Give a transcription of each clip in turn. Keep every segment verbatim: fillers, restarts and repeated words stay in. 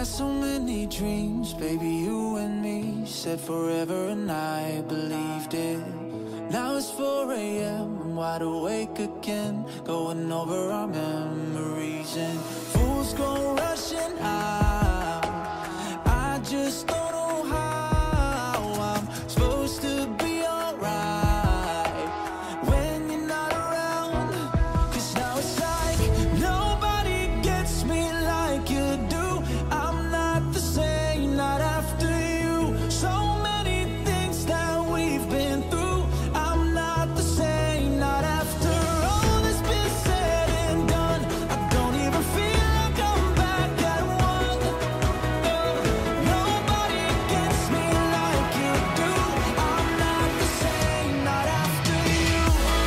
had so many dreams, baby, you and me, said forever and I believed it. Now it's four A M, I'm wide awake again, going over our memories, and fools go rushing out. I just don't know how I'm supposed to be alright when you're not around. Cause now it's like nobody gets me like you do. I'm not the same, not after you. So many things that we've been through. I'm not the same, not after all that's been said and done. I don't even feel like I'm back at one. No, nobody gets me like you do. I'm not the same, not after you.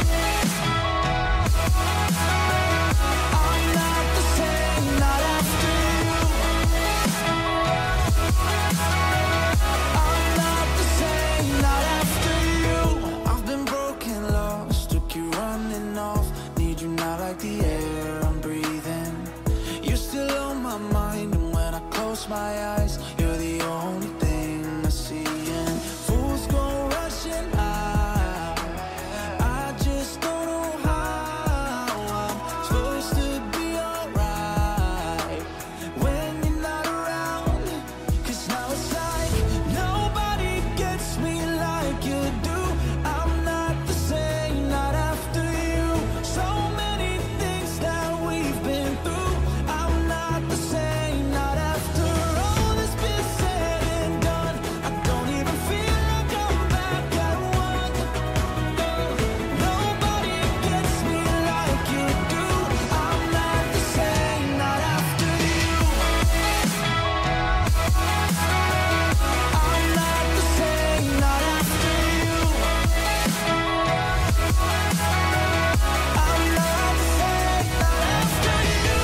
I'm not the same, not after you. I'm not the same, not after you. I've been broken, lost, took you running off. Need you now like the air I'm breathing. You're still on my mind, and when I close my eyes, you're the only thing I see. And fools go rushing out. I just don't know how I'm supposed to be alright when you're not around. Cause now it's like nobody gets me like you do. I'm not the same, not after you. So many things that we've been through. I'm not the same, not after all that's been said and done. I don't even feel like I'm back at one. No, nobody gets me like you do. I'm not the same, not after you. I'm not the same, not after you. I'm not the same, not after you.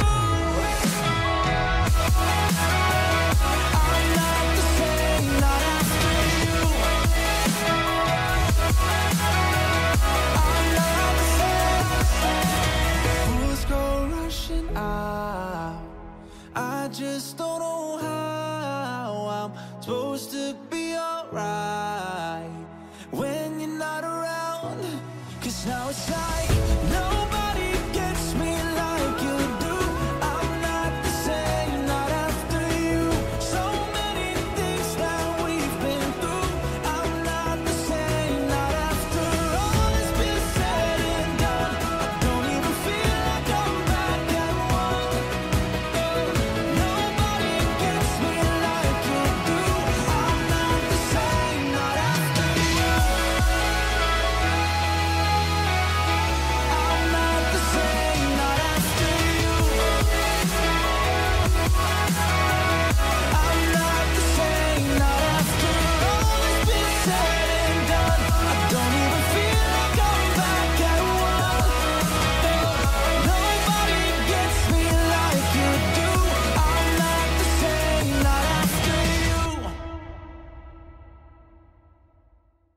I'm not the same, not after you. I'm not the same. Fools go rushing out. I just don't know how I'm supposed to be alright when you're not around. Cause now it's like